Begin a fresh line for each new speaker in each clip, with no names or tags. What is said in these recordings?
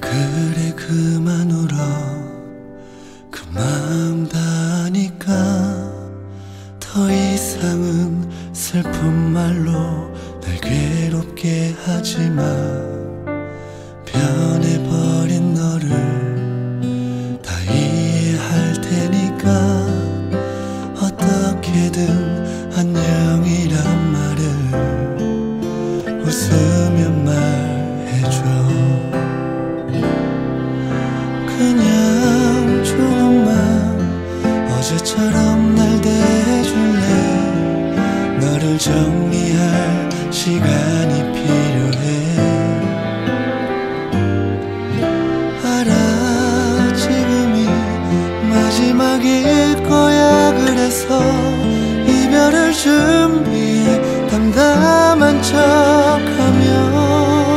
그래 그만 울어 그 마음 다 아니까 더 이상은 슬픈 말로 날 괴롭게 하지마. 변해버린 너를 다 이해할 테니까 어떻게든 안녕이란 말을 웃으며 말해줘. 그냥 조금만 어제처럼 날 대해줄래. 너를 정리할 시간이 필요해. 알아 지금이 마지막일 거야. 그래서 이별을 준비해 담담한 척하며.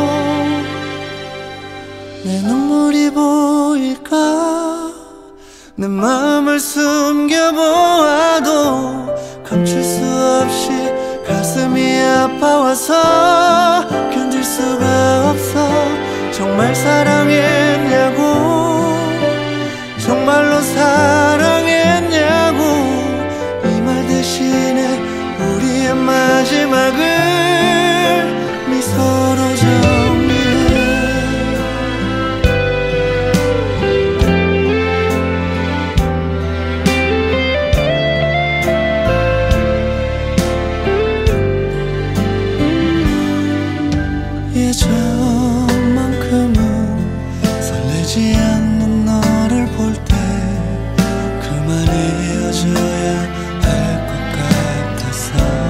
내 눈물이 보일까. 내 마음을 숨겨보아도 감출 수 없이 가슴이 아파와서 견딜 수가 없어. 정말 사랑했냐고, 정말로 사랑했냐고. 이 말 대신에 우리의 마지막을 미소로 정리해. 예전만큼은 설레지 않는 너를 볼 때 그만 헤어져야 할 것 같았어.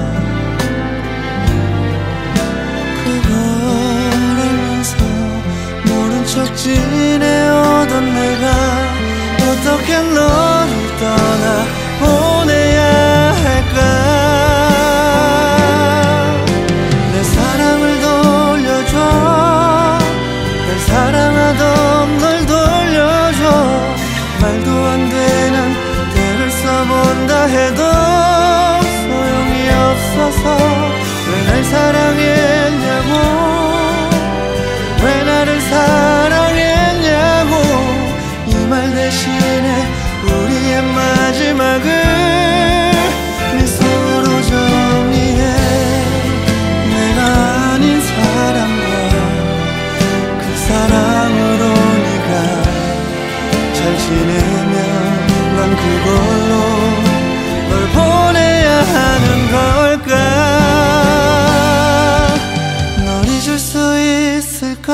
그걸 알면서 모른 척 지내오던 내가 어떻게 너를 떠나보내야 할까. 사랑하던 널 돌려줘. 말도 안 되는 대를 써본다 해도 소용이 없어서. 왜 날 사랑했냐고, 왜 나를 사랑했냐고. 이 말 대신에 우리의 마지막을 미소로 정리해. 내가 아닌 사람과 사랑으로 네가 잘 지내면 난 그걸로 널 보내야 하는 걸까. 널 잊을 수 있을까.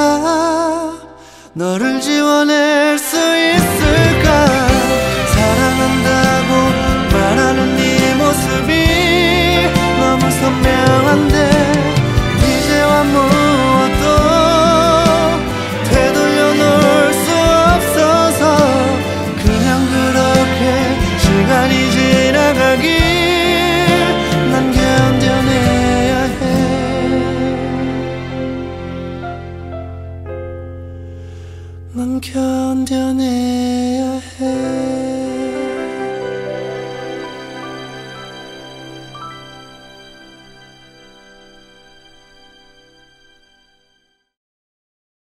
너를 지워낼 수 있을까. 사랑한다고 말하는 네 모습이 너무 선명한데 이제와 무엇도 시간이 지나가길 난 견뎌내야 해. 난 견뎌내야 해.